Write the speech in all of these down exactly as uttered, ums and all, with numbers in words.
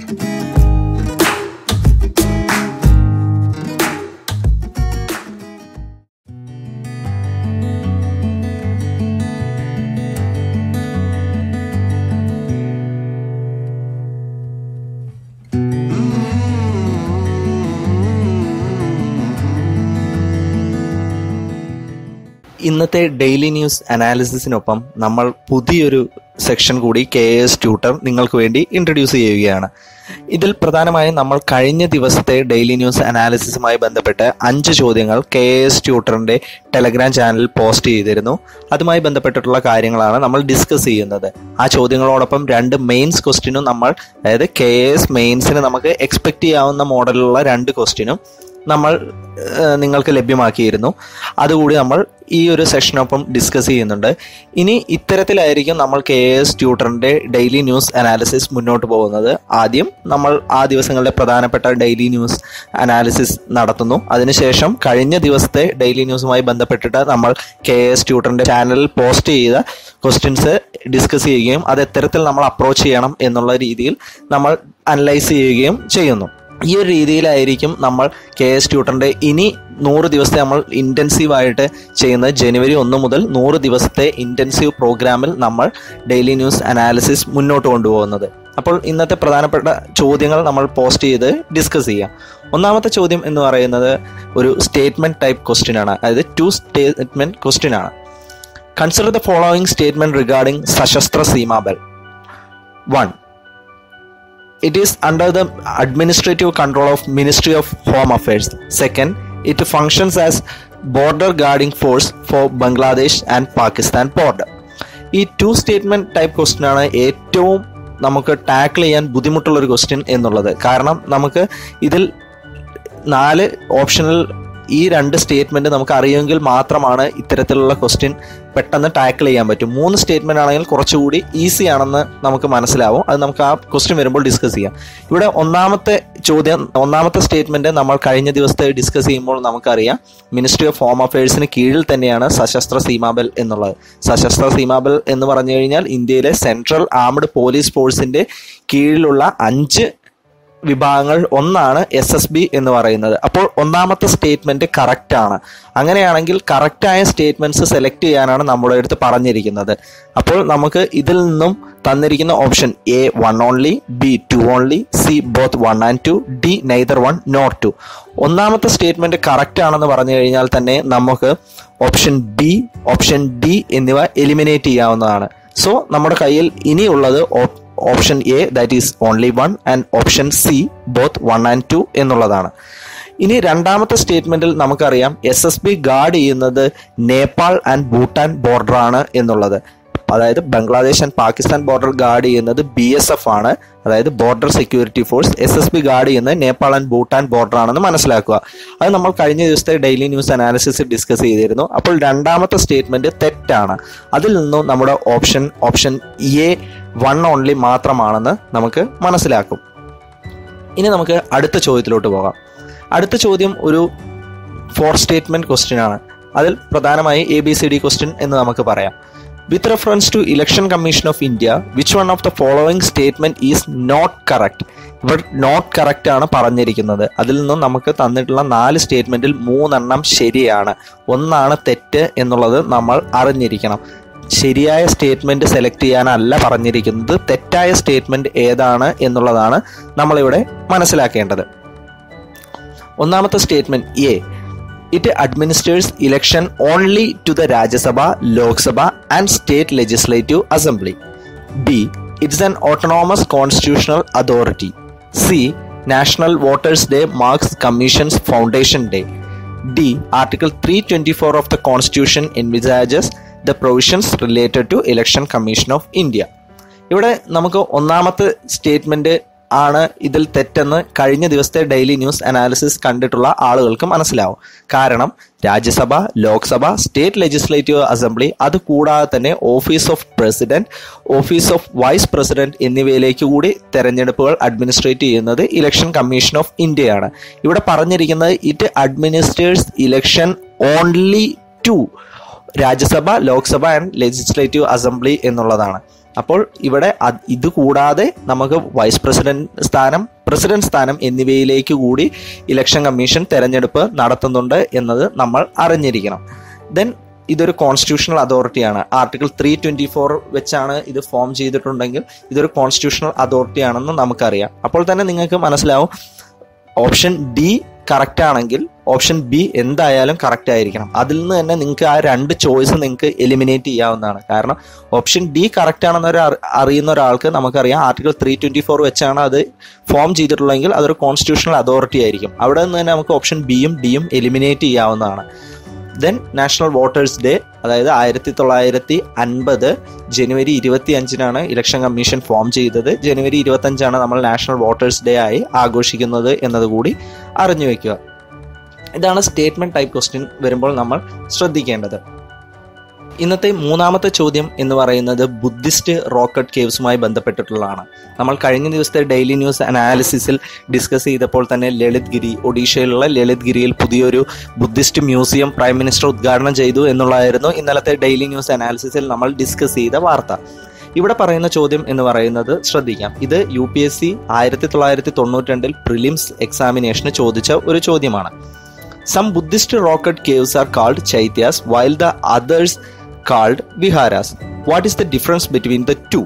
ഇന്നത്തെ daily news അനാലിസിസിനൊപ്പം നമ്മൾ പുതിയൊരു സെക്ഷൻ കൂടി കെ എസ് ട്യൂട്ടർ നിങ്ങൾക്ക് വേണ്ടി ഇൻട്രൊഡ്യൂസ് ചെയ്യുകയാണ്. ഇതിൽ പ്രധാനമായും നമ്മൾ കഴിഞ്ഞ ദിവസത്തെ ഡെയിലി ന്യൂസ് അനാലിസിസുമായി ബന്ധപ്പെട്ട് അഞ്ച് ചോദ്യങ്ങൾ കെ എസ് ട്യൂട്ടറിൻ്റെ ടെലഗ്രാം ചാനലിൽ പോസ്റ്റ് ചെയ്തിരുന്നു. അതുമായി ബന്ധപ്പെട്ടിട്ടുള്ള കാര്യങ്ങളാണ് നമ്മൾ ഡിസ്കസ് ചെയ്യുന്നത്. ആ ചോദ്യങ്ങളോടൊപ്പം രണ്ട് മെയിൻസ് ക്വസ്റ്റ്യനും നമ്മൾ, അതായത് കെ എസ് മെയിൻസിന് നമുക്ക് എക്സ്പെക്റ്റ് ചെയ്യാവുന്ന മോഡലുള്ള രണ്ട് ക്വസ്റ്റ്യനും നമ്മൾ നിങ്ങൾക്ക് ലഭ്യമാക്കിയിരുന്നു. അതുകൂടി നമ്മൾ ഈ ഒരു സെഷനൊപ്പം ഡിസ്കസ് ചെയ്യുന്നുണ്ട്. ഇനി ഇത്തരത്തിലായിരിക്കും നമ്മൾ കെ എസ് ട്യൂട്ടറിൻ്റെ ഡെയിലി ന്യൂസ് അനാലിസിസ് മുന്നോട്ട് പോകുന്നത്. ആദ്യം നമ്മൾ ആ ദിവസങ്ങളിലെ പ്രധാനപ്പെട്ട ഡെയിലി ന്യൂസ് അനാലിസിസ് നടത്തുന്നു. അതിനുശേഷം കഴിഞ്ഞ ദിവസത്തെ ഡെയിലി ന്യൂസുമായി ബന്ധപ്പെട്ടിട്ട് നമ്മൾ കെ എസ് ട്യൂട്ടറിൻ്റെ ചാനലിൽ പോസ്റ്റ് ചെയ്ത ക്വസ്റ്റ്യൻസ് ഡിസ്കസ് ചെയ്യുകയും അത് എത്തരത്തിൽ നമ്മൾ അപ്രോച്ച് ചെയ്യണം എന്നുള്ള രീതിയിൽ നമ്മൾ അനലൈസ് ചെയ്യുകയും ചെയ്യുന്നു. ഈ ഒരു രീതിയിലായിരിക്കും നമ്മൾ കെ എസ് ട്യൂട്ടറിൻ്റെ ഇനി നൂറ് ദിവസത്തെ നമ്മൾ ഇൻറ്റൻസീവായിട്ട് ചെയ്യുന്നത്. ജനുവരി ഒന്ന് മുതൽ നൂറ് ദിവസത്തെ ഇൻറ്റൻസീവ് പ്രോഗ്രാമിൽ നമ്മൾ ഡെയിലി ന്യൂസ് അനാലിസിസ് മുന്നോട്ട് കൊണ്ടുപോകുന്നത്. അപ്പോൾ ഇന്നത്തെ പ്രധാനപ്പെട്ട ചോദ്യങ്ങൾ നമ്മൾ പോസ്റ്റ് ചെയ്ത് ഡിസ്കസ് ചെയ്യാം. ഒന്നാമത്തെ ചോദ്യം എന്ന് പറയുന്നത് ഒരു സ്റ്റേറ്റ്മെൻറ്റ് ടൈപ്പ് ക്വസ്റ്റ്യൻ ആണ്, അതായത് ടു സ്റ്റേറ്റ്മെൻറ്റ് ക്വസ്റ്റ്യൻ ആണ്. Consider the following statement regarding Sashastra Seema Bal. One, it is under the administrative control of Ministry of Home Affairs. Second, it functions as border guarding force for Bangladesh and Pakistan border. ഈ two statement type question ആണ് ഏറ്റവും നമുക്ക് tackle ചെയ്യാൻ ബുദ്ധിമുട്ടുള്ളൊരു question എന്നുള്ളത്. കാരണം നമുക്ക് ഇതിൽ നാല് ഓപ്ഷനിൽ ഈ രണ്ട് സ്റ്റേറ്റ്മെൻറ്റ് നമുക്ക് അറിയുമെങ്കിൽ മാത്രമാണ് ഇത്തരത്തിലുള്ള ക്വസ്റ്റ്യൻ പെട്ടെന്ന് ടാക്കിൾ ചെയ്യാൻ പറ്റും. മൂന്ന് സ്റ്റേറ്റ്മെൻറ്റ് ആണെങ്കിൽ കുറച്ചുകൂടി ഈസി ആണെന്ന് നമുക്ക് മനസ്സിലാവും. അത് നമുക്ക് ആ ക്വസ്റ്റ്യൻ വരുമ്പോൾ ഡിസ്കസ് ചെയ്യാം. ഇവിടെ ഒന്നാമത്തെ ചോദ്യം, ഒന്നാമത്തെ സ്റ്റേറ്റ്മെൻറ്റ് നമ്മൾ കഴിഞ്ഞ ദിവസത്തെ ഡിസ്കസ് ചെയ്യുമ്പോൾ നമുക്കറിയാം മിനിസ്ട്രി ഓഫ് ഹോം അഫയേഴ്സിന് കീഴിൽ തന്നെയാണ് സശസ്ത്ര സീമാബൽ എന്നുള്ളത്. സശസ്ത്ര സീമാബൽ എന്ന് പറഞ്ഞു കഴിഞ്ഞാൽ ഇന്ത്യയിലെ സെൻട്രൽ ആംഡ് പോലീസ് ഫോഴ്സിൻ്റെ കീഴിലുള്ള അഞ്ച് വിഭാഗങ്ങൾ ഒന്നാണ് എസ് എസ് ബി എന്ന് പറയുന്നത്. അപ്പോൾ ഒന്നാമത്തെ സ്റ്റേറ്റ്മെൻറ്റ് കറക്റ്റാണ്. അങ്ങനെയാണെങ്കിൽ കറക്റ്റായ സ്റ്റേറ്റ്മെൻറ്റ്സ് സെലക്ട് ചെയ്യാനാണ് നമ്മുടെ അടുത്ത് പറഞ്ഞിരിക്കുന്നത്. അപ്പോൾ നമുക്ക് ഇതിൽ നിന്നും തന്നിരിക്കുന്ന option A one only, B two only, C both one and two, D neither one nor two. ഒന്നാമത്തെ സ്റ്റേറ്റ്മെൻറ്റ് കറക്റ്റ് ആണെന്ന് പറഞ്ഞു കഴിഞ്ഞാൽ തന്നെ നമുക്ക് ഓപ്ഷൻ ബി, ഓപ്ഷൻ ഡി എന്നിവ എലിമിനേറ്റ് ചെയ്യാവുന്നതാണ്. സോ നമ്മുടെ കയ്യിൽ ഇനിയുള്ളത് option A, that is only one, and option C both one and two എന്നുള്ളതാണ്. ഇനി രണ്ടാമത്തെ സ്റ്റേറ്റ്മെൻറ്റിൽ നമുക്കറിയാം എസ് എസ് ബി ഗാർഡ് ചെയ്യുന്നത് നേപ്പാൾ ആൻഡ് ഭൂട്ടാൻ ബോർഡറാണ് എന്നുള്ളത്. അതായത് Bangladesh and Pakistan border guard ചെയ്യുന്നത് ബി എസ് എഫ് ആണ്, അതായത് border security force. S S B guard ചെയ്യുന്നത് നേപ്പാൾ ആൻഡ് ഭൂട്ടാൻ ബോർഡർ ആണെന്ന് മനസ്സിലാക്കുക. അത് നമ്മൾ കഴിഞ്ഞ ദിവസത്തെ ഡെയിലി ന്യൂസ് അനാലിസിസ് ഡിസ്കസ് ചെയ്തിരുന്നു. അപ്പോൾ രണ്ടാമത്തെ സ്റ്റേറ്റ്മെൻറ്റ് തെറ്റാണ്. അതിൽ നിന്നും നമ്മുടെ option option A one only മാത്രമാണെന്ന് നമുക്ക് മനസ്സിലാക്കും. ഇനി നമുക്ക് അടുത്ത ചോദ്യത്തിലോട്ട് പോകാം. അടുത്ത ചോദ്യം ഒരു ഫോർ സ്റ്റേറ്റ്മെൻറ്റ് ക്വസ്റ്റ്യൻ ആണ്. അതിൽ പ്രധാനമായി A B C D question എന്ന് നമുക്ക് പറയാം. With reference to Election Commission of India, which one of the following statement is not correct? ഇവിടെ നോട്ട് കറക്റ്റ് ആണ് പറഞ്ഞിരിക്കുന്നത്. അതിൽ നിന്നും നമുക്ക് തന്നിട്ടുള്ള നാല് സ്റ്റേറ്റ്മെൻറ്റിൽ മൂന്നെണ്ണം ശരിയാണ്, ഒന്നാണ് തെറ്റ് എന്നുള്ളത് നമ്മൾ അറിഞ്ഞിരിക്കണം. ശരിയായ സ്റ്റേറ്റ്മെൻറ്റ് സെലക്ട് ചെയ്യാനല്ല പറഞ്ഞിരിക്കുന്നത്, തെറ്റായ സ്റ്റേറ്റ്മെൻറ്റ് ഏതാണ് എന്നുള്ളതാണ് നമ്മളിവിടെ മനസ്സിലാക്കേണ്ടത്. ഒന്നാമത്തെ statement A, it administers election only to the Rajya Sabha, Lok Sabha and State Legislative Assembly. B, it is an autonomous constitutional authority. C, National Voters Day marks Commission's foundation day. D, Article three twenty-four of the Constitution envisages the provisions related to Election Commission of India. ഇവിടെ നമുക്ക് ഒന്നാമത്തെ statement ആണ് ഇതിൽ തെറ്റെന്ന് കഴിഞ്ഞ ദിവസത്തെ daily news analysis കണ്ടിട്ടുള്ള ആളുകൾക്ക് മനസ്സിലാവും. കാരണം Rajya Sabha, Lok Sabha, state legislative assembly, അതുകൂടാതെ തന്നെ office of president, office of vice president എന്നിവയിലേക്ക് കൂടി തെരഞ്ഞെടുപ്പുകൾ അഡ്മിനിസ്ട്രേറ്റ് ചെയ്യുന്നത് ഇലക്ഷൻ കമ്മീഷൻ ഓഫ് ഇന്ത്യയാണ്. ഇവിടെ പറഞ്ഞിരിക്കുന്നത് it administers election only to Rajya Sabha, Lok Sabha and legislative assembly എന്നുള്ളതാണ്. അപ്പോൾ ഇവിടെ ഇത് കൂടാതെ നമുക്ക് വൈസ് പ്രസിഡന്റ് സ്ഥാനം, പ്രസിഡന്റ് സ്ഥാനം എന്നിവയിലേക്ക് കൂടി ഇലക്ഷൻ കമ്മീഷൻ തെരഞ്ഞെടുപ്പ് നടത്തുന്നുണ്ട് എന്നത് നമ്മൾ അറിഞ്ഞിരിക്കണം. ദെൻ ഇതൊരു കോൺസ്റ്റിറ്റ്യൂഷണൽ അതോറിറ്റിയാണ്. ആർട്ടിക്കിൾ ത്രീ ട്വന്റി ഫോർ വെച്ചാണ് ഇത് ഫോം ചെയ്തിട്ടുണ്ടെങ്കിൽ ഇതൊരു കോൺസ്റ്റിറ്റ്യൂഷണൽ അതോറിറ്റി ആണെന്ന് നമുക്കറിയാം. അപ്പോൾ തന്നെ നിങ്ങൾക്ക് മനസ്സിലാവും ഓപ്ഷൻ ഡി കറക്റ്റ് ആണെങ്കിൽ ഓപ്ഷൻ ബി എന്തായാലും കറക്റ്റ് ആയിരിക്കണം. അതിൽ നിന്ന് തന്നെ നിങ്ങൾക്ക് ആ രണ്ട് ചോയ്സ് നിങ്ങൾക്ക് എലിമിനേറ്റ് ചെയ്യാവുന്നതാണ്. കാരണം ഓപ്ഷൻ ഡി കറക്റ്റ് ആണെന്ന് ഒരു അറിയുന്ന ഒരാൾക്ക് നമുക്കറിയാം ആർട്ടിക്കിൾ ത്രീ ട്വന്റി ഫോർ വെച്ചാണ് അത് ഫോം ചെയ്തിട്ടുള്ളതെങ്കിൽ അതൊരു കോൺസ്റ്റിറ്റ്യൂഷണൽ അതോറിറ്റി ആയിരിക്കും. അവിടെ നിന്ന് തന്നെ നമുക്ക് ഓപ്ഷൻ ബിയും ഡിയും എലിമിനേറ്റ് ചെയ്യാവുന്നതാണ്. ദെൻ നാഷണൽ വോട്ടേഴ്സ് ഡേ, അതായത് ആയിരത്തി തൊള്ളായിരത്തി അൻപത് ജനുവരി ഇരുപത്തി അഞ്ചിനാണ് ഇലക്ഷൻ കമ്മീഷൻ ഫോം ചെയ്തത്. ജനുവരി ഇരുപത്തി അഞ്ചാണ് നമ്മൾ നാഷണൽ വോട്ടേഴ്സ് ഡേ ആയി ആഘോഷിക്കുന്നത് എന്നതുകൂടി അറിഞ്ഞു വെക്കുക. ഇതാണ് സ്റ്റേറ്റ്മെന്റ് ടൈപ്പ് ക്വസ്റ്റ്യൻ വരുമ്പോൾ നമ്മൾ ശ്രദ്ധിക്കേണ്ടത്. ഇന്നത്തെ മൂന്നാമത്തെ ചോദ്യം എന്ന് പറയുന്നത് ബുദ്ധിസ്റ്റ് റോക്കറ്റ് കേവ്സുമായി ബന്ധപ്പെട്ടിട്ടുള്ളതാണ്. നമ്മൾ കഴിഞ്ഞ ദിവസത്തെ ഡെയിലി ന്യൂസ് അനാലിസിസിൽ ഡിസ്കസ് ചെയ്തപ്പോൾ തന്നെ ലളിത് ഗിരി, ഒഡീഷയിലുള്ള ലളിത് ഗിരിയിൽ പുതിയൊരു ബുദ്ധിസ്റ്റ് മ്യൂസിയം പ്രൈം മിനിസ്റ്റർ ഉദ്ഘാടനം ചെയ്തു എന്നുള്ളതായിരുന്നു ഇന്നലത്തെ ഡെയിലി ന്യൂസ് അനാലിസിസിൽ നമ്മൾ ഡിസ്കസ് ചെയ്ത വാർത്ത. ഇവിടെ പറയുന്ന ചോദ്യം എന്ന് പറയുന്നത് ശ്രദ്ധിക്കാം. ഇത് യു പി എസ് സി ആയിരത്തി തൊള്ളായിരത്തി തൊണ്ണൂറ്റി രണ്ടിൽ പ്രിലിംസ് എക്സാമിനേഷന് ചോദിച്ച ഒരു ചോദ്യമാണ്. Some Buddhist rock cut caves are called chaityas while the others called viharas. What is the difference between the two?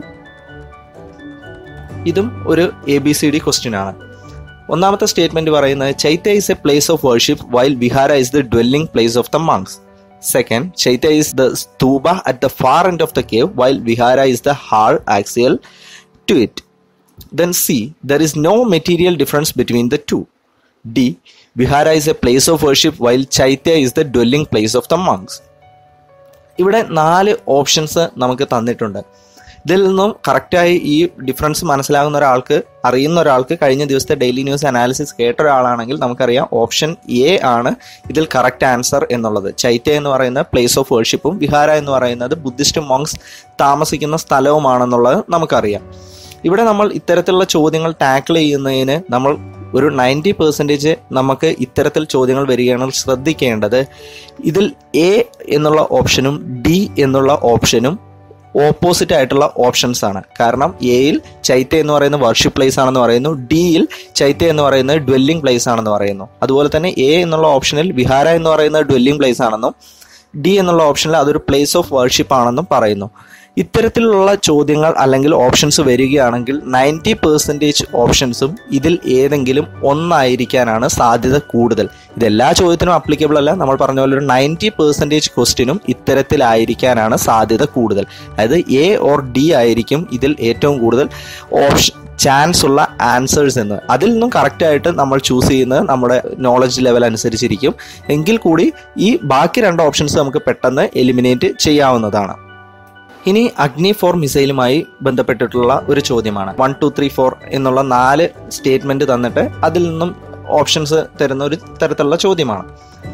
ഇതും ഒരു A B C D question ആണ്. ഒന്നാമത്തെ സ്റ്റേറ്റ്മെന്റ് പറയുന്നത് ചൈത്യ is a place of worship while vihara is the dwelling place of the monks. Second, Chaitya is the stupa at the far end of the cave while vihara is the hall axial to it. Then C, there is no material difference between the two. D, vihara is a place of worship while Chaitya is the dwelling place of the monks. ഇവിടെ നാല് options നമുക്ക് തന്നിട്ടുണ്ട്. ഇതിൽ നിന്നും കറക്റ്റായി ഈ difference മനസ്സിലാകുന്ന ഒരാൾക്ക്, അറിയുന്ന ഒരാൾക്ക്, കഴിഞ്ഞ ദിവസത്തെ ഡെയിലി ന്യൂസ് അനാലിസിസ് കേട്ട ഒരാളാണെങ്കിൽ നമുക്കറിയാം ഓപ്ഷൻ എ ആണ് ഇതിൽ കറക്റ്റ് ആൻസർ എന്നുള്ളത്. ചൈത്യ എന്ന് പറയുന്ന പ്ലേസ് ഓഫ് വേർഷിപ്പും വിഹാര എന്ന് പറയുന്നത് ബുദ്ധിസ്റ്റ് മോങ്സ് താമസിക്കുന്ന സ്ഥലവുമാണെന്നുള്ളത് നമുക്കറിയാം. ഇവിടെ നമ്മൾ ഇത്തരത്തിലുള്ള ചോദ്യങ്ങൾ ടാക്കിൾ ചെയ്യുന്നതിന് നമ്മൾ ഒരു നയൻറ്റി പെർസെൻറ്റേജ് നമുക്ക് ഇത്തരത്തിൽ ചോദ്യങ്ങൾ വരികയാണെങ്കിൽ ശ്രദ്ധിക്കേണ്ടത് ഇതിൽ എ എന്നുള്ള ഓപ്ഷനും ഡി എന്നുള്ള ഓപ്ഷനും ഓപ്പോസിറ്റ് ആയിട്ടുള്ള ഓപ്ഷൻസ് ആണ്. കാരണം എയിൽ ചൈത്യ എന്ന് പറയുന്ന വർഷിപ്പ് പ്ലേസ് ആണെന്ന് പറയുന്നു, ഡിയിൽ ചൈത്യ എന്ന് പറയുന്നത് ഡ്വെല്ലിംഗ് പ്ലേസ് ആണെന്ന് പറയുന്നു. അതുപോലെ തന്നെ എ എന്നുള്ള ഓപ്ഷനിൽ വിഹാര എന്ന് പറയുന്നത് ഡ്വെല്ലിംഗ് പ്ലേസ് ആണെന്നും ഡി എന്നുള്ള ഓപ്ഷനിൽ അതൊരു പ്ലേസ് ഓഫ് വർഷിപ്പ് ആണെന്നും പറയുന്നു. ഇത്തരത്തിലുള്ള ചോദ്യങ്ങൾ അല്ലെങ്കിൽ ഓപ്ഷൻസ് വരികയാണെങ്കിൽ നയൻറ്റി പെർസെൻറ്റേജ് ഓപ്ഷൻസും ഇതിൽ ഏതെങ്കിലും ഒന്നായിരിക്കാനാണ് സാധ്യത കൂടുതൽ. ഇതെല്ലാ ചോദ്യത്തിനും അപ്ലിക്കബിൾ അല്ല. നമ്മൾ പറഞ്ഞ പോലെ ഒരു നയൻറ്റി പെർസെൻറ്റേജ് ക്വസ്റ്റ്യനും ഇത്തരത്തിലായിരിക്കാനാണ് സാധ്യത കൂടുതൽ. അതായത് എ ഓർ ഡി ആയിരിക്കും ഇതിൽ ഏറ്റവും കൂടുതൽ ഓപ്ഷൻ ചാൻസ് ഉള്ള ആൻസേഴ്സ് എന്ന്. അതിൽ നിന്നും കറക്റ്റായിട്ട് നമ്മൾ ചൂസ് ചെയ്യുന്നത് നമ്മുടെ നോളജ് ലെവൽ അനുസരിച്ചിരിക്കും. എങ്കിൽ കൂടി ഈ ബാക്കി രണ്ട് ഓപ്ഷൻസ് നമുക്ക് പെട്ടെന്ന് എലിമിനേറ്റ് ചെയ്യാവുന്നതാണ്. ഇനി അഗ്നി ഫോർ മിസൈലുമായി ബന്ധപ്പെട്ടിട്ടുള്ള ഒരു ചോദ്യമാണ്. വൺ ടു ത്രീ ഫോർ എന്നുള്ള നാല് സ്റ്റേറ്റ്മെന്റ് തന്നിട്ട് അതിൽ നിന്നും ഓപ്ഷൻസ് തരുന്ന ഒരു തരത്തിലുള്ള ചോദ്യമാണ്.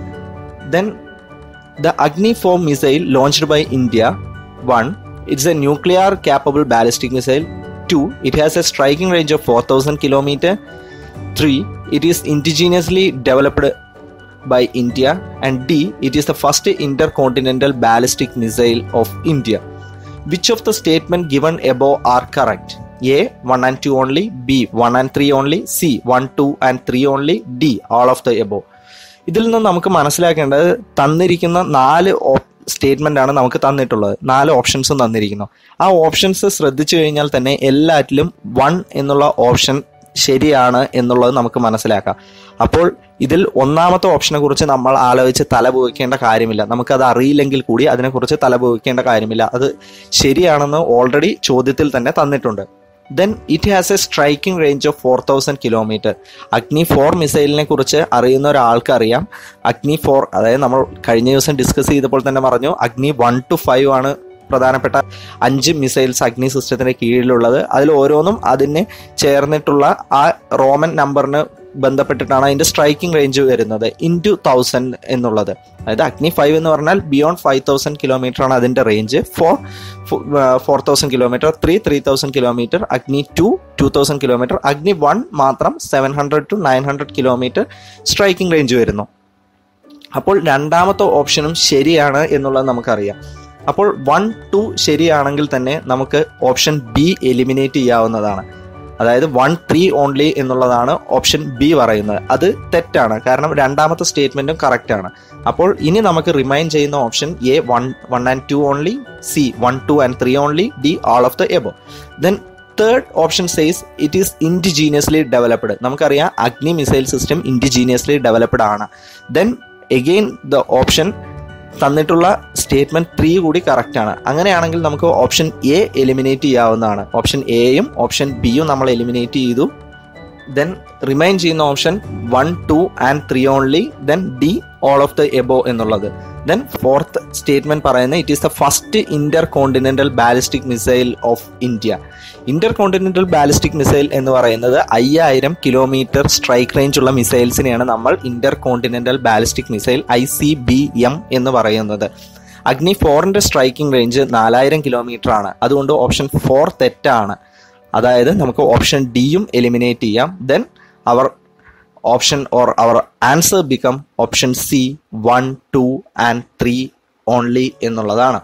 Then the Agni four missile launched by India. One, it's a nuclear capable ballistic missile. Two, it has a striking range of four thousand kilometers. Three, it is indigenously developed by India. And D, it is the first intercontinental ballistic missile of India. Which of the statement given above are correct? A, one and two only. B, one and three only. C, one, two and three only. D, all of the above. ഇതിൽ നിന്ന് നമുക്ക് മനസ്സിലാക്കേണ്ടത് തന്നിരിക്കുന്ന നാല് statement ആണ് നമുക്ക് തന്നിട്ടുള്ളത്. നാല് ഓപ്ഷൻസും തന്നിരിക്കുന്നു. ആ ഓപ്ഷൻസ് ശ്രദ്ധിച്ചു കഴിഞ്ഞാൽ തന്നെ എല്ലാറ്റിലും വൺ എന്നുള്ള ഓപ്ഷൻ ശരിയാണ് എന്നുള്ളത് നമുക്ക് മനസ്സിലാക്കാം. അപ്പോൾ ഇതിൽ ഒന്നാമത്തെ ഓപ്ഷനെ കുറിച്ച് നമ്മൾ ആലോചിച്ച് തലപോയിക്കേണ്ട കാര്യമില്ല. നമുക്കത് അറിയില്ലെങ്കിൽ കൂടി അതിനെക്കുറിച്ച് തലപോയിക്കേണ്ട കാര്യമില്ല. അത് ശരിയാണെന്ന് ഓൾറെഡി ചോദ്യത്തിൽ തന്നെ തന്നിട്ടുണ്ട്. Then it has a striking range of four thousand kilometre. Agni four മിസൈലിനെ കുറിച്ച് അറിയുന്ന ഒരാൾക്ക് അറിയാം. അഗ്നി ഫോർ, അതായത് നമ്മൾ കഴിഞ്ഞ ദിവസം ഡിസ്കസ് ചെയ്തപ്പോൾ തന്നെ പറഞ്ഞു അഗ്നി വൺ ടു ഫൈവ് ആണ് പ്രധാനപ്പെട്ട അഞ്ച് മിസൈൽസ് അഗ്നി സിസ്റ്റത്തിന്റെ കീഴിലുള്ളത്. അതിൽ ഓരോന്നും അതിന് ചേർന്നിട്ടുള്ള ആ റോമൻ നമ്പറിന് ബന്ധപ്പെട്ടിട്ടാണ് അതിന്റെ സ്ട്രൈക്കിംഗ് റേഞ്ച് വരുന്നത്. ഇൻറ്റു തൗസൻഡ് എന്നുള്ളത്, അതായത് അഗ്നി ഫൈവ് എന്ന് പറഞ്ഞാൽ ബിയോണ്ട് ഫൈവ് തൗസൻഡ് കിലോമീറ്റർ ആണ് അതിന്റെ range. Four four thousand kilometre, three three thousand kilometre, Agni two two thousand kilometre, Agni one മാത്രം seven hundred to nine hundred kilometre striking range വരുന്നു. അപ്പോൾ രണ്ടാമത്തെ ഓപ്ഷനും ശരിയാണ് എന്നുള്ളത് നമുക്കറിയാം. അപ്പോൾ വൺ ടു ശരിയാണെങ്കിൽ തന്നെ നമുക്ക് ഓപ്ഷൻ ബി എലിമിനേറ്റ് ചെയ്യാവുന്നതാണ്. അതായത് വൺ ത്രീ ഓൺലി എന്നുള്ളതാണ് ഓപ്ഷൻ ബി പറയുന്നത്. അത് തെറ്റാണ്, കാരണം രണ്ടാമത്തെ സ്റ്റേറ്റ്മെന്റും കറക്റ്റ് ആണ്. അപ്പോൾ ഇനി നമുക്ക് റിമൈൻ ചെയ്യുന്ന option A one one and two only, C one two and three only, D all of the above. Then third option says it is indigenously developed. നമുക്കറിയാം Agni missile system indigenously developed ആണ്. Then again the option തന്നിട്ടുള്ള statement three കൂടി correct ആണ്. അങ്ങനെയാണെങ്കിൽ നമുക്ക് option A eliminate ചെയ്യാവുന്നതാണ്. Option എയും option ബിയും നമ്മൾ എലിമിനേറ്റ് ചെയ്തു. ദെൻ റിമൈൻ ചെയ്യുന്ന option one two and three only, then D all of the above എന്നുള്ളത്. ദെൻ ഫോർത്ത് സ്റ്റേറ്റ്മെന്റ് പറയുന്നത് it is the first intercontinental ballistic missile of India. Intercontinental ballistic missile എന്ന് പറയുന്നത് അയ്യായിരം kilometre strike range ഉള്ള മിസൈൽസിനെയാണ് നമ്മൾ intercontinental ballistic missile I C B M എന്ന് പറയുന്നത്. അഗ്നി ഫോറിന്റെ സ്ട്രൈക്കിംഗ് റേഞ്ച് നാലായിരം കിലോമീറ്റർ ആണ്. അതുകൊണ്ട് ഓപ്ഷൻ ഫോർ തെറ്റാണ്. അതായത് നമുക്ക് ഓപ്ഷൻ ഡിയും എലിമിനേറ്റ് ചെയ്യാം. Then our option or our answer become option C one two and three only എന്നുള്ളതാണ്.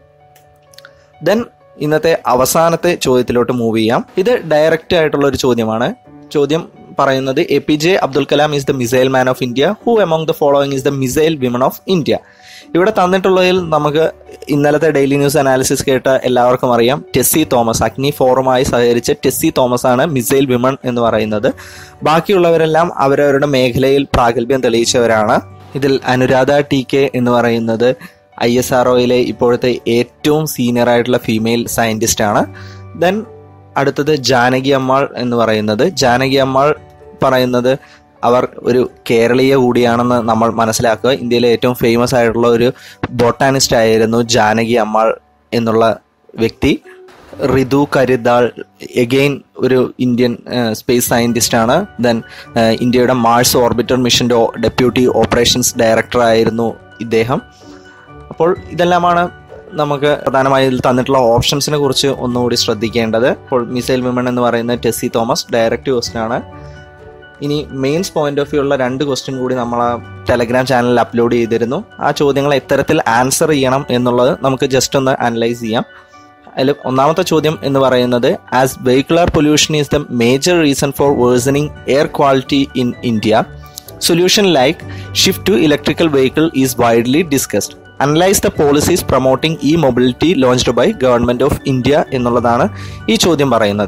ദെൻ ഇന്നത്തെ അവസാനത്തെ ചോദ്യത്തിലോട്ട് മൂവ് ചെയ്യാം. ഇത് ഡയറക്റ്റ് ആയിട്ടുള്ള ഒരു ചോദ്യമാണ്. ചോദ്യം പറയുന്നത് A P J Abdul Kalam is the missile man of India, who among the following is the missile women of India. ഇവിടെ തന്നിട്ടുള്ളതിൽ നമുക്ക് ഇന്നലത്തെ ഡെയിലി ന്യൂസ് അനാലിസിസ് കേട്ട എല്ലാവർക്കും അറിയാം, ടെസ്സി തോമസ്, അഗ്നി ഫോറുമായി സഹകരിച്ച ടെസ്സി തോമസ് ആണ് മിസൈൽ വിമൺ എന്ന് പറയുന്നത്. ബാക്കിയുള്ളവരെല്ലാം അവരവരുടെ മേഖലയിൽ പ്രാഗൽഭ്യം തെളിയിച്ചവരാണ്. ഇതിൽ അനുരാധ ടി കെ എന്ന് പറയുന്നത് ഐ എസ് ആർ ഒയിലെ ഇപ്പോഴത്തെ ഏറ്റവും സീനിയർ ആയിട്ടുള്ള ഫീമെയിൽ സയന്റിസ്റ്റ് ആണ്. ദെൻ അടുത്തത് ജാനകി അമ്മാൾ എന്ന് പറയുന്നത്, ജാനകി അമ്മാൾ പറയുന്നത് അവർ ഒരു കേരളീയ കൂടിയാണെന്ന് നമ്മൾ മനസ്സിലാക്കുക. ഇന്ത്യയിലെ ഏറ്റവും ഫേമസ് ആയിട്ടുള്ള ഒരു ബൊട്ടാനിസ്റ്റ് ആയിരുന്നു ജാനകി അമ്മാൾ എന്നുള്ള വ്യക്തി. റിതു കരിദാൾ എഗെയിൻ ഒരു ഇന്ത്യൻ സ്പേസ് സയന്റിസ്റ്റ് ആണ്. ദെൻ ഇന്ത്യയുടെ മാർസ് ഓർബിറ്റർ മിഷന്റെ ഡെപ്യൂട്ടി ഓപ്പറേഷൻസ് ഡയറക്ടർ ആയിരുന്നു ഇദ്ദേഹം. അപ്പോൾ ഇതെല്ലാമാണ് നമുക്ക് പ്രധാനമായും ഇതിൽ തന്നിട്ടുള്ള ഓപ്ഷൻസിനെ കുറിച്ച് ഒന്നുകൂടി ശ്രദ്ധിക്കേണ്ടത്. അപ്പോൾ മിസൈൽ വിമൺ എന്ന് പറയുന്നത് ടെസ്സി തോമസ്, ഡയറക്റ്റ് ക്വസ്റ്റ്യൻ ആണ്. ഇനി മെയിൻസ് പോയിന്റ് ഓഫ് വ്യൂ ഉള്ള രണ്ട് ക്വസ്റ്റ്യൻ കൂടി നമ്മൾ ആ ടെലഗ്രാം ചാനലിൽ അപ്ലോഡ് ചെയ്തിരുന്നു. ആ ചോദ്യങ്ങൾ എത്തരത്തിൽ ആൻസർ ചെയ്യണം എന്നുള്ളത് നമുക്ക് ജസ്റ്റ് ഒന്ന് അനലൈസ് ചെയ്യാം. അതിൽ ഒന്നാമത്തെ ചോദ്യം എന്ന് പറയുന്നത് as vehicular pollution is the major reason for worsening air quality in India, solution like shift to electrical vehicle is widely discussed. Analyse the policies promoting e mobility launched by government of India എന്നുള്ളതാണ് ഈ ചോദ്യം പറയുന്നത്.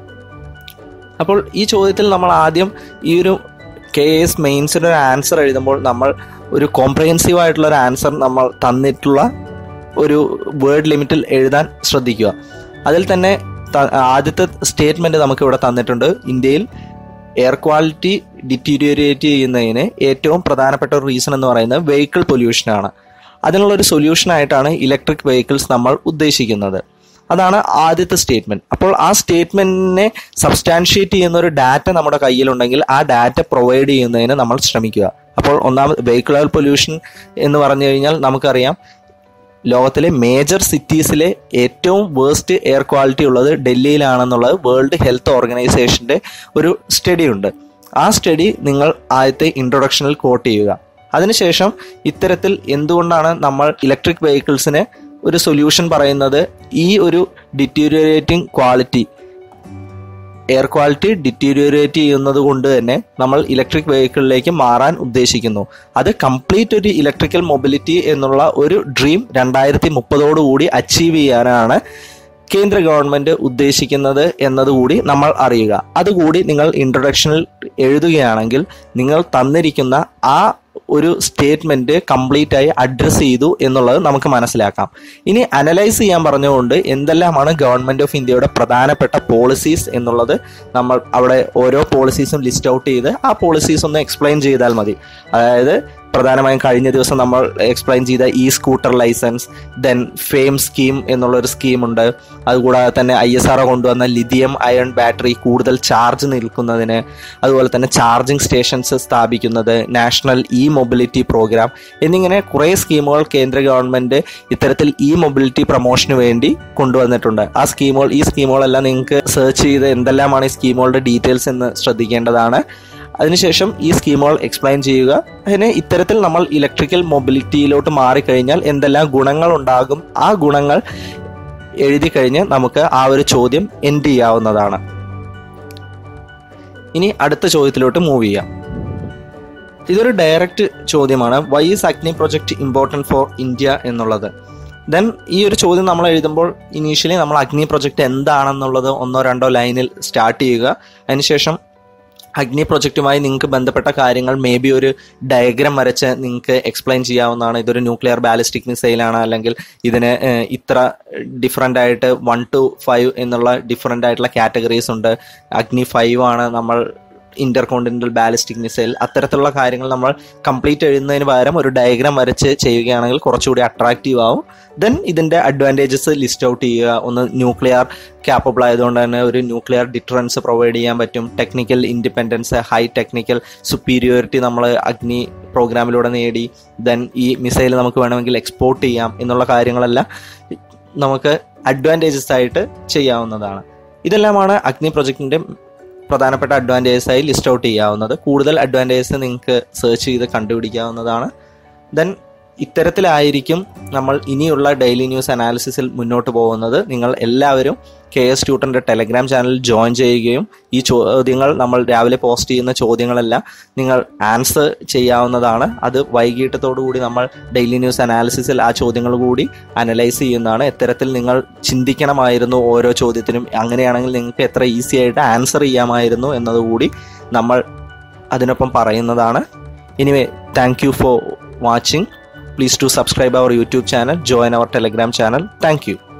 അപ്പോൾ ഈ ചോദ്യത്തിൽ നമ്മൾ ആദ്യം ഈ ഒരു കെ എസ് മെയിൻസിൻ്റെ ഒരു ആൻസർ എഴുതുമ്പോൾ നമ്മൾ ഒരു കോംപ്രഹെൻസീവ് ആയിട്ടുള്ള ഒരു ആൻസർ നമ്മൾ തന്നിട്ടുള്ള ഒരു വേർഡ് ലിമിറ്റിൽ എഴുതാൻ ശ്രദ്ധിക്കുക. അതിൽ തന്നെ ആദ്യത്തെ സ്റ്റേറ്റ്മെന്റ് നമുക്ക് ഇവിടെ തന്നിട്ടുണ്ട്. ഇന്ത്യയിൽ എയർ ക്വാളിറ്റി ഡിറ്റീരിയോറേറ്റ് ചെയ്യുന്നതിന് ഏറ്റവും പ്രധാനപ്പെട്ട ഒരു റീസൺ എന്ന് പറയുന്നത് വെഹിക്കിൾ പൊല്യൂഷനാണ്. അതിനുള്ളൊരു സൊല്യൂഷനായിട്ടാണ് ഇലക്ട്രിക് വെഹിക്കിൾസ് നമ്മൾ ഉദ്ദേശിക്കുന്നത്. അതാണ് ആദ്യത്തെ സ്റ്റേറ്റ്മെന്റ്. അപ്പോൾ ആ സ്റ്റേറ്റ്മെന്റിനെ സബ്സ്റ്റാൻഷിയേറ്റ് ചെയ്യുന്ന ഒരു ഡാറ്റ നമ്മുടെ കയ്യിലുണ്ടെങ്കിൽ ആ ഡാറ്റ പ്രൊവൈഡ് ചെയ്യുന്നതിന് നമ്മൾ ശ്രമിക്കുക. അപ്പോൾ ഒന്നാമത് വെഹിക്കുലർ പൊല്യൂഷൻ എന്ന് പറഞ്ഞു കഴിഞ്ഞാൽ നമുക്കറിയാം ലോകത്തിലെ മേജർ സിറ്റീസിലെ ഏറ്റവും വേഴ്സ്റ്റ് എയർ ക്വാളിറ്റി ഉള്ളത് ഡൽഹിയിലാണെന്നുള്ളത് വേൾഡ് ഹെൽത്ത് ഓർഗനൈസേഷന്റെ ഒരു സ്റ്റഡി ഉണ്ട്. ആ സ്റ്റഡി നിങ്ങൾ ആദ്യത്തെ ഇൻട്രൊഡക്ഷനിൽ കോട്ട് ചെയ്യുക. അതിനുശേഷം ഇത്തരത്തിൽ എന്തുകൊണ്ടാണ് നമ്മൾ ഇലക്ട്രിക് വെഹിക്കിൾസിന് ഒരു സൊല്യൂഷൻ പറയുന്നത്, ഈ ഒരു deteriorating quality air quality deteriorate ചെയ്യുന്നത് കൊണ്ട് തന്നെ നമ്മൾ ഇലക്ട്രിക് വെഹിക്കിളിലേക്ക് മാറാൻ ഉദ്ദേശിക്കുന്നു. അത് കംപ്ലീറ്റ് ഒരു ഇലക്ട്രിക്കൽ മൊബിലിറ്റി എന്നുള്ള ഒരു ഡ്രീം രണ്ടായിരത്തി മുപ്പതോടുകൂടി അച്ചീവ് ചെയ്യാനാണ് കേന്ദ്ര ഗവൺമെന്റ് ഉദ്ദേശിക്കുന്നത് എന്നതുകൂടി നമ്മൾ അറിയുക. അതുകൂടി നിങ്ങൾ ഇൻട്രൊഡക്ഷനിൽ എഴുതുകയാണെങ്കിൽ നിങ്ങൾ തന്നിരിക്കുന്ന ആ ഒരു സ്റ്റേറ്റ്മെന്റ് കംപ്ലീറ്റ് ആയി അഡ്രസ് ചെയ്തു എന്നുള്ളത് നമുക്ക് മനസ്സിലാക്കാം. ഇനി അനലൈസ് ചെയ്യാൻ പറഞ്ഞുകൊണ്ട് എന്തെല്ലാമാണ് ഗവൺമെന്റ് ഓഫ് ഇന്ത്യയുടെ പ്രധാനപ്പെട്ട പോളിസീസ് എന്നുള്ളത് നമ്മൾ അവിടെ ഓരോ പോളിസീസും ലിസ്റ്റ് ഔട്ട് ചെയ്ത് ആ പോളിസീസ് ഒന്ന് എക്സ്പ്ലെയിൻ ചെയ്താൽ മതി. അതായത് പ്രധാനമായും കഴിഞ്ഞ ദിവസം നമ്മൾ എക്സ്പ്ലെയിൻ ചെയ്ത e scooter licence, then FAME scheme എന്നുള്ളൊരു സ്കീമുണ്ട്. അതുകൂടാതെ തന്നെ ഐ എസ് ആർ ഒ കൊണ്ടുവന്ന ലിഥിയം അയൺ ബാറ്ററി കൂടുതൽ ചാർജ് നിൽക്കുന്നതിന്, അതുപോലെ തന്നെ ചാർജിങ് സ്റ്റേഷൻസ് സ്ഥാപിക്കുന്നത്, നാഷണൽ ഇ മൊബിലിറ്റി പ്രോഗ്രാം എന്നിങ്ങനെ കുറേ സ്കീമുകൾ കേന്ദ്ര ഗവൺമെന്റ് ഇത്തരത്തിൽ ഇ മൊബിലിറ്റി പ്രൊമോഷന് വേണ്ടി കൊണ്ടുവന്നിട്ടുണ്ട്. ആ സ്കീമുകൾ ഈ സ്കീമുകളെല്ലാം നിങ്ങൾക്ക് സെർച്ച് ചെയ്ത് എന്തെല്ലാമാണ് ഈ സ്കീമുകളുടെ ഡീറ്റെയിൽസ് എന്ന് ശ്രദ്ധിക്കേണ്ടതാണ്. അതിനുശേഷം ഈ സ്കീമുകൾ എക്സ്പ്ലെയിൻ ചെയ്യുക. അതിന് ഇത്തരത്തിൽ നമ്മൾ ഇലക്ട്രിക്കൽ മൊബിലിറ്റിയിലോട്ട് മാറിക്കഴിഞ്ഞാൽ എന്തെല്ലാം ഗുണങ്ങൾ ഉണ്ടാകും, ആ ഗുണങ്ങൾ എഴുതി കഴിഞ്ഞ് നമുക്ക് ആ ഒരു ചോദ്യം എൻഡ് ചെയ്യാവുന്നതാണ്. ഇനി അടുത്ത ചോദ്യത്തിലോട്ട് മൂവ് ചെയ്യാം. ഇതൊരു ഡയറക്റ്റ് ചോദ്യമാണ്. Why is Agni project important for India എന്നുള്ളത്. ദെൻ ഈ ഒരു ചോദ്യം നമ്മൾ എഴുതുമ്പോൾ ഇനീഷ്യലി നമ്മൾ അഗ്നി പ്രൊജക്ട് എന്താണെന്നുള്ളത് ഒന്നോ രണ്ടോ ലൈനിൽ സ്റ്റാർട്ട് ചെയ്യുക. അതിനുശേഷം അഗ്നി പ്രൊജക്റ്റുമായി നിങ്ങൾക്ക് ബന്ധപ്പെട്ട കാര്യങ്ങൾ മേ ബി ഒരു ഡയഗ്രാം വരച്ച് നിങ്ങൾക്ക് എക്സ്പ്ലെയിൻ ചെയ്യാവുന്നതാണ്. ഇതൊരു ന്യൂക്ലിയർ ബാലിസ്റ്റിക് മിസൈലാണ്, അല്ലെങ്കിൽ ഇതിന് ഇത്ര ഡിഫറെൻ്റ് ആയിട്ട് വൺ ടു ഫൈവ് എന്നുള്ള ഡിഫറെൻ്റ് ആയിട്ടുള്ള കാറ്റഗറീസ് ഉണ്ട്. അഗ്നി ഫൈവ് ആണ് നമ്മൾ ഇന്റർ കോണ്ടിനെന്റൽ ബാലിസ്റ്റിക് മിസൈൽ. അത്തരത്തിലുള്ള കാര്യങ്ങൾ നമ്മൾ കംപ്ലീറ്റ് എഴുതുന്നതിന് പകരം ഒരു ഡയഗ്രാം വരച്ച് ചെയ്യുകയാണെങ്കിൽ കുറച്ചുകൂടി അട്രാക്റ്റീവ് ആവും. ദെൻ ഇതിൻ്റെ അഡ്വാൻറ്റേജസ് ലിസ്റ്റ് ഔട്ട് ചെയ്യുക. ഒന്ന്, ന്യൂക്ലിയർ ക്യാപ്പബിൾ ആയതുകൊണ്ട് തന്നെ ഒരു ന്യൂക്ലിയർ ഡിറ്ററൻസ് പ്രൊവൈഡ് ചെയ്യാൻ പറ്റും. Technical independence, high technical superiority നമ്മൾ അഗ്നി പ്രോഗ്രാമിലൂടെ നേടി. ദെൻ ഈ മിസൈൽ നമുക്ക് വേണമെങ്കിൽ എക്സ്പോർട്ട് ചെയ്യാം എന്നുള്ള കാര്യങ്ങളെല്ലാം നമുക്ക് അഡ്വാൻറ്റേജസ് ആയിട്ട് ചെയ്യാവുന്നതാണ്. ഇതെല്ലാമാണ് അഗ്നി പ്രൊജക്റ്റിൻ്റെ പ്രധാനപ്പെട്ട അഡ്വാൻറ്റേജസ് ആയി ലിസ്റ്റ് ഔട്ട് ചെയ്യാവുന്നത്. കൂടുതൽ അഡ്വാൻറ്റേജസ് നിങ്ങൾക്ക് സെർച്ച് ചെയ്ത് കണ്ടുപിടിക്കാവുന്നതാണ്. ദെൻ ഇത്തരത്തിലായിരിക്കും നമ്മൾ ഇനിയുള്ള ഡെയിലി ന്യൂസ് അനാലിസിസിൽ മുന്നോട്ട് പോകുന്നത്. നിങ്ങൾ എല്ലാവരും കെ എസ് ട്യൂട്ടറിൻ്റെ ടെലഗ്രാം ചാനൽ ജോയിൻ ചെയ്യുകയും ഈ ചോദ്യങ്ങൾ നമ്മൾ രാവിലെ പോസ്റ്റ് ചെയ്യുന്ന ചോദ്യങ്ങളെല്ലാം നിങ്ങൾ ആൻസർ ചെയ്യാവുന്നതാണ്. അത് വൈകിട്ടത്തോടുകൂടി നമ്മൾ ഡെയിലി ന്യൂസ് അനാലിസിസിൽ ആ ചോദ്യങ്ങൾ കൂടി അനലൈസ് ചെയ്യുന്നതാണ്. എത്തരത്തിൽ നിങ്ങൾ ചിന്തിക്കണമായിരുന്നു ഓരോ ചോദ്യത്തിനും, അങ്ങനെയാണെങ്കിൽ നിങ്ങൾക്ക് എത്ര ഈസി ആയിട്ട് ആൻസർ ചെയ്യാമായിരുന്നു എന്നതുകൂടി നമ്മൾ അതിനൊപ്പം പറയുന്നതാണ്. Anyway, thank you for watching. Please do subscribe our YouTube channel, join our Telegram channel. Thank you.